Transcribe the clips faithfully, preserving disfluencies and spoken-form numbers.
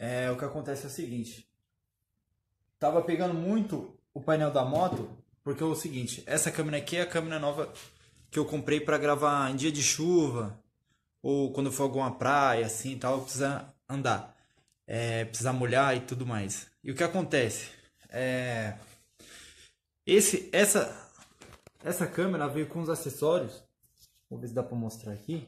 É, o que acontece é o seguinte. Tava pegando muito o painel da moto, porque é o seguinte, essa câmera aqui é a câmera nova que eu comprei para gravar em dia de chuva, ou quando for alguma praia, assim, tal, precisa andar, é, precisa molhar e tudo mais. E o que acontece? É, esse, essa, essa câmera veio com os acessórios, vou ver se dá para mostrar aqui.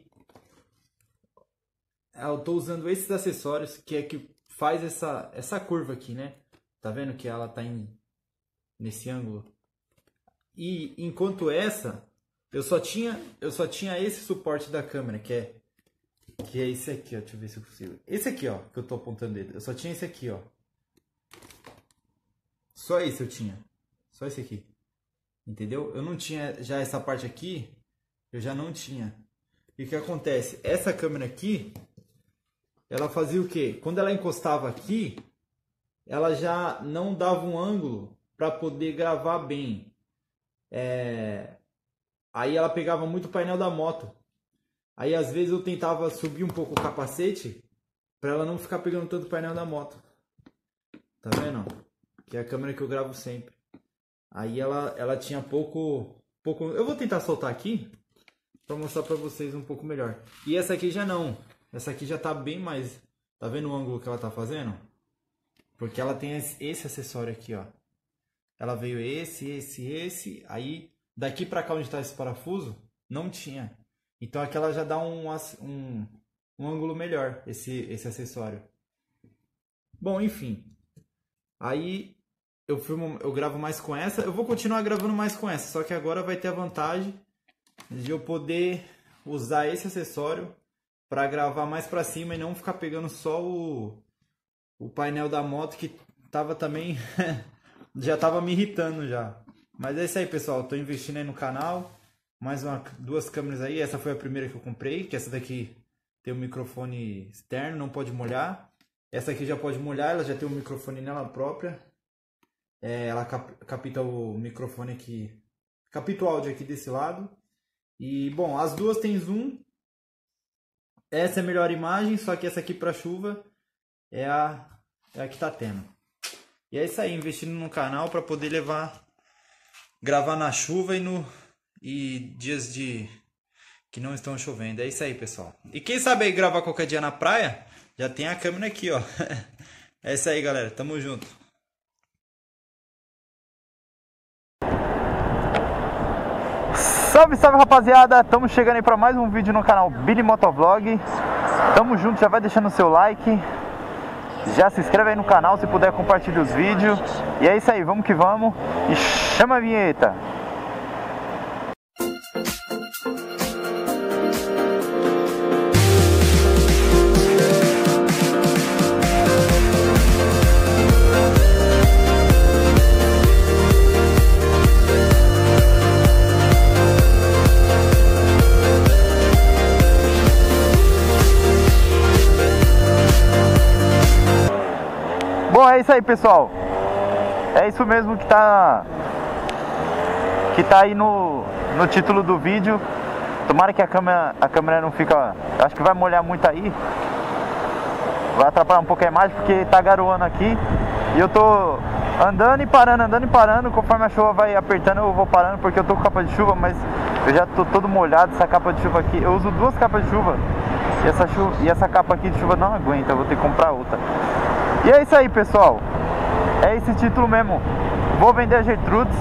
Eu tô usando esses acessórios que é que faz essa, essa curva aqui, né? Tá vendo que ela tá em, nesse ângulo? E enquanto essa, eu só tinha, eu só tinha esse suporte da câmera, que é que é esse aqui, ó. Deixa eu ver se eu consigo. Esse aqui, ó, que eu tô apontando ele. Eu só tinha esse aqui, ó. Só esse eu tinha. Só esse aqui. Entendeu? Eu não tinha já essa parte aqui, eu já não tinha. E o que acontece? Essa câmera aqui, ela fazia o quê? Quando ela encostava aqui, ela já não dava um ângulo para poder gravar bem. É... Aí ela pegava muito o painel da moto. Aí às vezes eu tentava subir um pouco o capacete para ela não ficar pegando tanto o painel da moto. Tá vendo? Que é a câmera que eu gravo sempre. Aí ela, ela tinha pouco, pouco... Eu vou tentar soltar aqui para mostrar para vocês um pouco melhor. E essa aqui já não. Essa aqui já tá bem mais... Tá vendo o ângulo que ela tá fazendo? Porque ela tem esse acessório aqui, ó. Ela veio esse, esse, esse. Aí daqui para cá onde tá esse parafuso, não tinha. Então aqui ela já dá um, um, um ângulo melhor, esse, esse acessório. Bom, enfim. Aí eu, filmo, eu gravo mais com essa. Eu vou continuar gravando mais com essa. Só que agora vai ter a vantagem de eu poder usar esse acessório para gravar mais para cima e não ficar pegando só o, o painel da moto, que tava também já tava me irritando já. Mas é isso aí, pessoal. Tô investindo aí no canal. Mais uma, duas câmeras aí. Essa foi a primeira que eu comprei, que essa daqui tem um microfone externo, não pode molhar. Essa aqui já pode molhar, ela já tem um microfone nela própria. É, ela cap, capta o microfone aqui, capta o áudio aqui desse lado. E bom, as duas tem zoom. Essa é a melhor imagem, só que essa aqui para chuva é a, é a que tá tendo. E é isso aí, investindo no canal para poder levar, gravar na chuva e no e dias de que não estão chovendo. É isso aí, pessoal. E quem sabe aí gravar qualquer dia na praia, já tem a câmera aqui, ó. É isso aí, galera. Tamo junto. Salve, salve, rapaziada. Estamos chegando aí para mais um vídeo no canal Billy Motovlog. Tamo junto, já vai deixando o seu like. Já se inscreve aí no canal, se puder compartilha os vídeos. E é isso aí, vamos que vamos. E chama a vinheta. Bom, é isso aí, pessoal. É isso mesmo que tá que tá aí no, no título do vídeo. Tomara que a câmera, a câmera não fica... Acho que vai molhar muito aí. Vai atrapalhar um pouco a imagem porque tá garoando aqui. E eu tô andando e parando, andando e parando. Conforme a chuva vai apertando eu vou parando, porque eu tô com capa de chuva, mas eu já tô todo molhado. Essa capa de chuva aqui, eu uso duas capas de chuva. E essa, chuva, e essa capa aqui de chuva não aguenta, eu vou ter que comprar outra. E é isso aí, pessoal. É esse título mesmo. Vou vender a Gertrudes.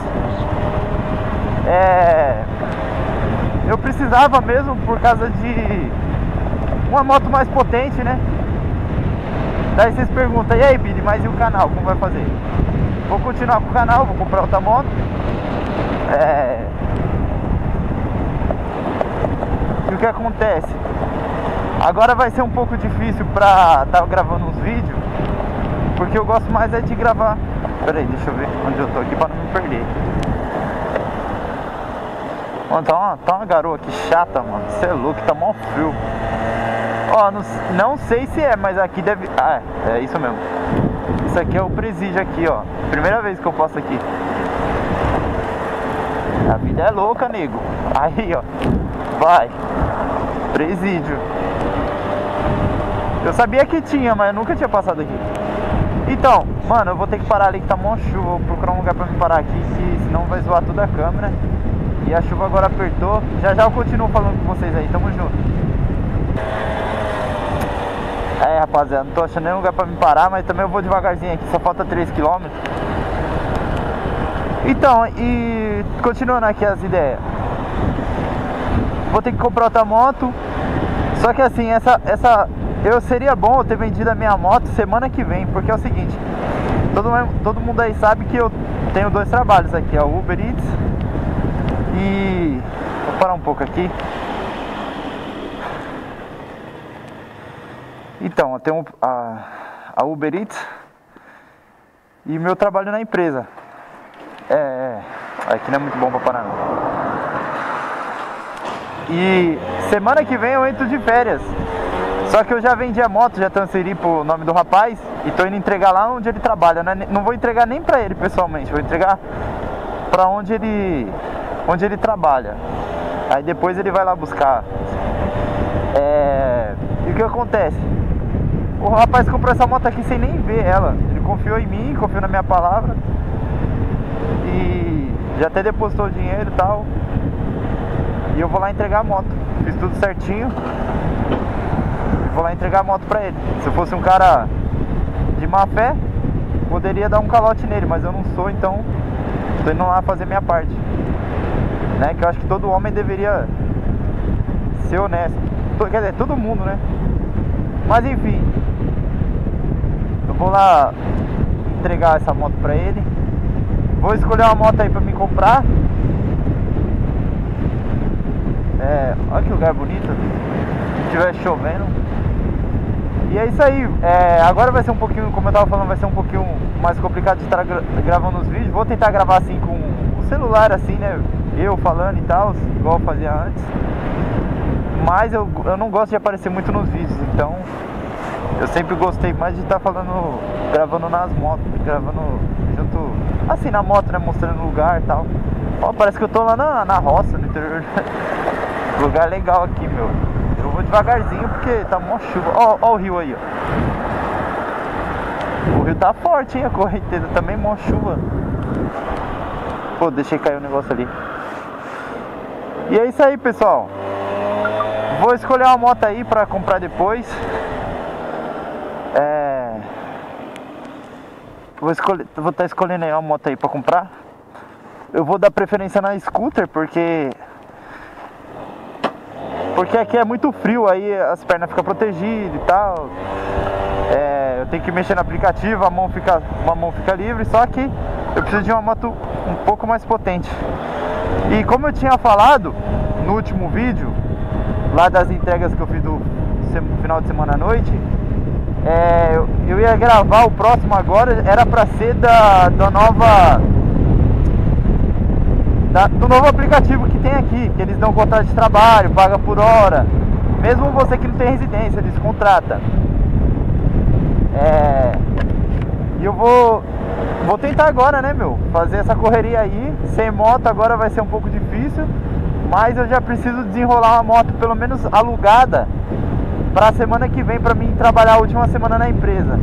É... Eu precisava mesmo por causa de uma moto mais potente, né? Daí vocês perguntam, e aí, Billy, mas e o canal? Como vai fazer? Vou continuar com o canal, vou comprar outra moto. É... E o que acontece? Agora vai ser um pouco difícil pra estar gravando uns vídeos, porque eu gosto mais é de gravar. Pera aí, deixa eu ver onde eu tô aqui pra não me perder. Mano, tá uma, tá uma garoa aqui chata, mano. Você é louco, tá mó frio. Ó, não, não sei se é, mas aqui deve... Ah, é isso mesmo. Isso aqui é o presídio aqui, ó. Primeira vez que eu posto aqui. A vida é louca, nego. Aí, ó. Vai. Presídio. Eu sabia que tinha, mas eu nunca tinha passado aqui. Então, mano, eu vou ter que parar ali que tá mó chuva. Vou procurar um lugar pra me parar aqui, que senão vai zoar toda a câmera. E a chuva agora apertou. Já já eu continuo falando com vocês aí, tamo junto. É, rapaziada, não tô achando nenhum lugar pra me parar, mas também eu vou devagarzinho aqui, só falta três quilômetros. Então, e continuando aqui as ideias. Vou ter que comprar outra moto. Só que assim, essa, essa eu seria bom eu ter vendido a minha moto semana que vem, porque é o seguinte, todo, todo mundo aí sabe que eu tenho dois trabalhos aqui, ó, o Uber Eats e... Vou parar um pouco aqui. Então, eu tenho a, a Uber Eats e meu trabalho na empresa. É, é, aqui não é muito bom pra parar não. E semana que vem eu entro de férias. Só que eu já vendi a moto, já transferi pro nome do rapaz e tô indo entregar lá onde ele trabalha, né? Não vou entregar nem pra ele pessoalmente, vou entregar pra onde ele, onde ele trabalha. Aí depois ele vai lá buscar. É... E o que acontece? O rapaz comprou essa moto aqui sem nem ver ela. Ele confiou em mim, confiou na minha palavra. E já até depositou o dinheiro e tal. E eu vou lá entregar a moto. Fiz tudo certinho. Vou lá entregar a moto pra ele. Se eu fosse um cara de má fé, poderia dar um calote nele, mas eu não sou, então tô indo lá fazer minha parte, né? Que eu acho que todo homem deveria ser honesto. Quer dizer, todo mundo, né? Mas enfim, eu vou lá entregar essa moto pra ele. Vou escolher uma moto aí pra me comprar. É, olha que lugar bonito. Se estiver chovendo. E é isso aí, é, agora vai ser um pouquinho, como eu tava falando, vai ser um pouquinho mais complicado de estar gra gravando os vídeos. Vou tentar gravar assim com o celular, assim, né, eu falando e tal, igual eu fazia antes. Mas eu, eu não gosto de aparecer muito nos vídeos, então eu sempre gostei mais de estar falando, gravando nas motos, gravando junto, assim, na moto, né, mostrando o lugar e tal. Ó, parece que eu tô lá na, na roça, no interior. Lugar legal aqui, meu. Eu vou devagarzinho porque tá mó chuva. Ó, ó o rio aí, ó. O rio tá forte, hein? A correnteza também, mó chuva. Pô, deixei cair o negócio ali. E é isso aí, pessoal. Vou escolher uma moto aí pra comprar depois. É... Vou escolher, vou estar escolhendo aí uma moto aí pra comprar. Eu vou dar preferência na scooter porque... Porque aqui é muito frio, aí as pernas ficam protegidas e tal. É, eu tenho que mexer no aplicativo, a mão fica, uma mão fica livre, só que eu preciso de uma moto um pouco mais potente. E como eu tinha falado no último vídeo, lá das entregas que eu fiz do final de semana à noite, é, eu, eu ia gravar o próximo agora, era pra ser da, da nova... Da, do novo aplicativo que tem aqui, que eles dão contrato de trabalho, paga por hora. Mesmo você que não tem residência, eles contratam. É, e eu vou Vou tentar agora, né, meu? Fazer essa correria aí. Sem moto agora vai ser um pouco difícil, mas eu já preciso desenrolar uma moto pelo menos alugada pra semana que vem, pra mim trabalhar a última semana na empresa.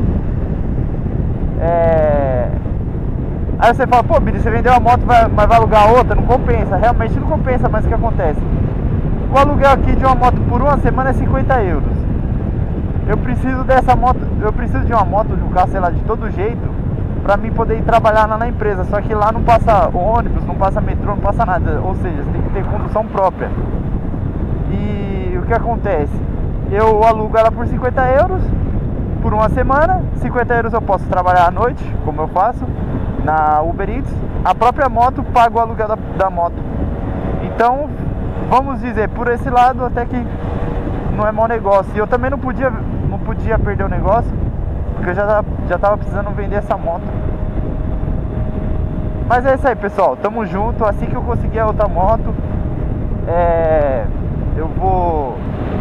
É... Aí você fala, pô, Billy, você vendeu a moto, vai, mas vai alugar outra, não compensa. Realmente não compensa, mas o que acontece? O aluguel aqui de uma moto por uma semana é cinquenta euros. Eu preciso dessa moto, eu preciso de uma moto, de um carro, sei lá, de todo jeito, pra mim poder ir trabalhar lá na empresa. Só que lá não passa ônibus, não passa metrô, não passa nada. Ou seja, você tem que ter condução própria. E o que acontece? Eu alugo ela por cinquenta euros por uma semana. cinquenta euros eu posso trabalhar à noite, como eu faço na Uber Eats. A própria moto paga o aluguel da, da moto. Então, vamos dizer, por esse lado até que não é mau negócio. E eu também não podia, não podia perder o negócio, porque eu já, já tava precisando vender essa moto. Mas é isso aí, pessoal, tamo junto. Assim que eu conseguir a outra moto, é, eu vou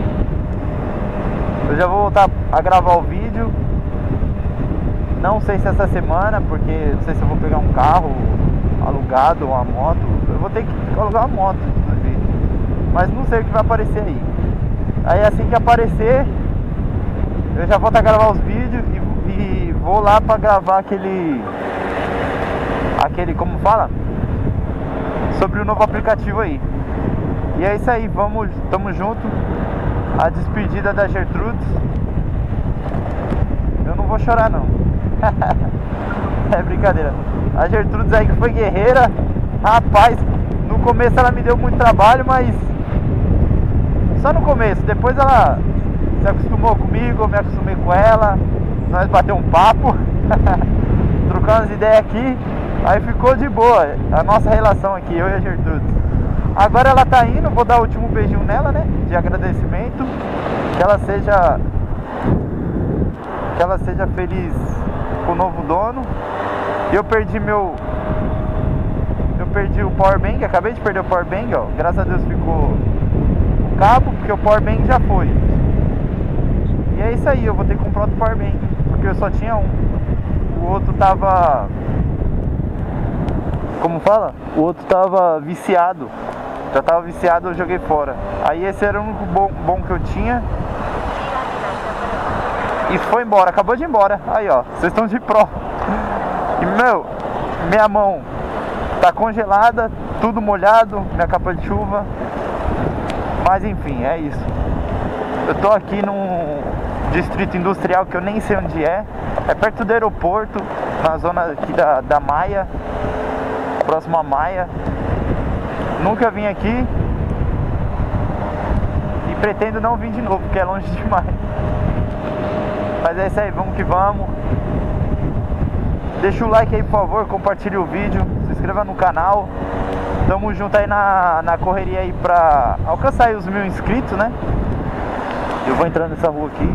Eu já vou voltar a gravar o vídeo. Não sei se essa semana, porque não sei se eu vou pegar um carro alugado ou uma moto. Eu vou ter que alugar uma moto do vídeo, mas não sei o que vai aparecer aí. Aí assim que aparecer, eu já volto a gravar os vídeos e, e vou lá pra gravar aquele... Aquele, como fala? Sobre o novo aplicativo aí. E é isso aí, vamos, tamo junto. A despedida da Gertrudes. Eu não vou chorar não. É brincadeira. A Gertrudes aí que foi guerreira. Rapaz, no começo ela me deu muito trabalho, mas só no começo. Depois ela se acostumou comigo, eu me acostumei com ela. Nós batemos um papo. Trocamos as ideias aqui. Aí ficou de boa a nossa relação aqui, eu e a Gertrudes. Agora ela tá indo, vou dar o último beijinho nela, né? De agradecimento. Que ela seja Que ela seja feliz com o novo dono. Eu perdi meu Eu perdi o powerbank, acabei de perder o powerbank, ó. Graças a Deus ficou o cabo, porque o powerbank já foi. E é isso aí, eu vou ter que comprar outro powerbank, porque eu só tinha um. O outro tava... Como fala? O outro tava viciado. Já tava viciado, eu joguei fora. Aí esse era o único bom, bom que eu tinha. E foi embora, acabou de ir embora. Aí ó, vocês estão de pró. E meu, minha mão tá congelada, tudo molhado, minha capa de chuva. Mas enfim, é isso. Eu tô aqui num distrito industrial que eu nem sei onde é. É perto do aeroporto, na zona aqui da, da Maia, próximo à Maia. Nunca vim aqui e pretendo não vir de novo, porque é longe demais. Mas é isso aí, vamos que vamos. Deixa o like aí, por favor, compartilhe o vídeo, se inscreva no canal. Tamo junto aí na, na correria aí pra alcançar aí os mil inscritos, né? Eu vou entrando nessa rua aqui.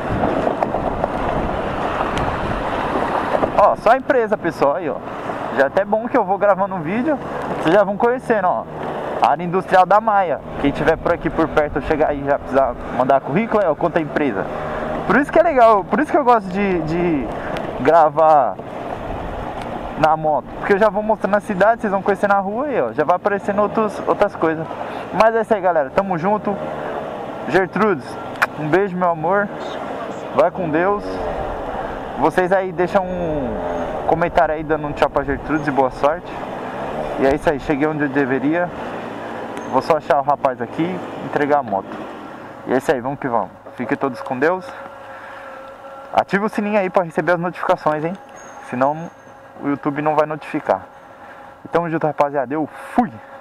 Ó, só a empresa, pessoal, aí ó. Já é até bom que eu vou gravando um vídeo, vocês já vão conhecendo, ó. A área industrial da Maia. Quem tiver por aqui por perto, chegar aí já precisar mandar currículo, é ó, conta a empresa. Por isso que é legal, por isso que eu gosto de, de gravar na moto, porque eu já vou mostrando na cidade, vocês vão conhecer na rua e ó, já vai aparecendo outros, outras coisas. Mas é isso aí, galera, tamo junto. Gertrudes, um beijo, meu amor. Vai com Deus. Vocês aí deixam um comentário aí dando um tchau pra Gertrudes e boa sorte. E é isso aí, cheguei onde eu deveria. Vou só achar o rapaz aqui e entregar a moto. E é isso aí, vamos que vamos. Fiquem todos com Deus. Ative o sininho aí pra receber as notificações, hein? Senão o YouTube não vai notificar. Então, junto, rapaziada. Eu fui!